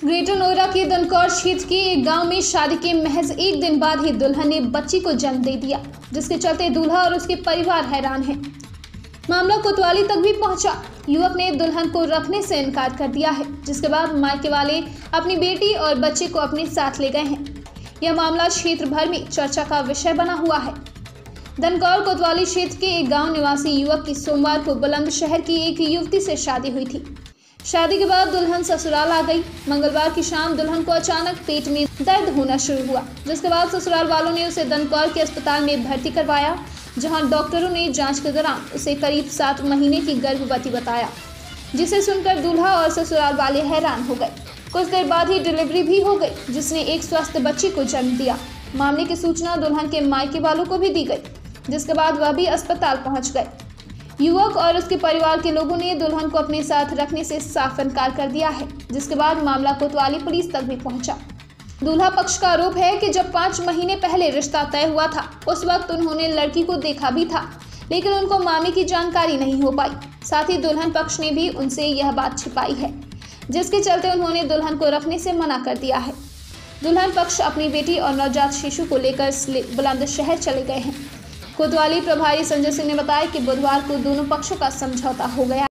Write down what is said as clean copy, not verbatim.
Greater Noida के दनकौर क्षेत्र के एक गांव में शादी के महज एक दिन बाद ही दुल्हन ने बच्ची को जन्म दे दिया, जिसके चलते दूल्हा और उसके परिवार हैरान हैं। मामला कोतवाली तक भी पहुंचा। युवक ने दुल्हन को रखने से इनकार कर दिया है, जिसके बाद मायके वाले अपनी बेटी और बच्चे को अपने साथ ले गए हैं। यह मामला क्षेत्र भर में चर्चा का विषय बना हुआ है। दनकौर कोतवाली क्षेत्र के एक गांव निवासी युवक की सोमवार को बुलंदशहर की एक युवती से शादी हुई थी। शादी के बाद दुल्हन ससुराल आ गई। मंगलवार की शाम दुल्हन को अचानक पेट में दर्द होना शुरू हुआ, जिसके बाद ससुराल वालों ने उसे दनकौर के अस्पताल में भर्ती करवाया, जहां डॉक्टरों ने जांच के दौरान उसे करीब 7 महीने की गर्भवती बताया, जिसे सुनकर दूल्हा और ससुराल वाले हैरान हो गए। कुछ देर बाद ही डिलीवरी भी हो गई, जिसने एक स्वस्थ बच्चे को जन्म दिया। मामले की सूचना दुल्हन के मायके वालों को भी दी गई, जिसके बाद वह भी अस्पताल पहुंच गए। युवक और उसके परिवार के लोगों ने दुल्हन को अपने साथ रखने से साफ इनकार कर दिया है, जिसके बाद मामला कोतवाली पुलिस तक भी पहुंचा। दूल्हा पक्ष का आरोप है कि जब 5 महीने पहले रिश्ता तय हुआ था, उस वक्त उन्होंने लड़की को देखा भी था, लेकिन उनको मामले की जानकारी नहीं हो पाई। साथ ही दुल्हन पक्ष ने भी उनसे यह बात छिपाई है, जिसके चलते उन्होंने दुल्हन को रखने से मना कर दिया है। दुल्हन पक्ष अपनी बेटी और नवजात शिशु को लेकर बुलंदशहर चले गए हैं। कोतवाली प्रभारी संजय सिंह ने बताया कि बुधवार को दोनों पक्षों का समझौता हो गया।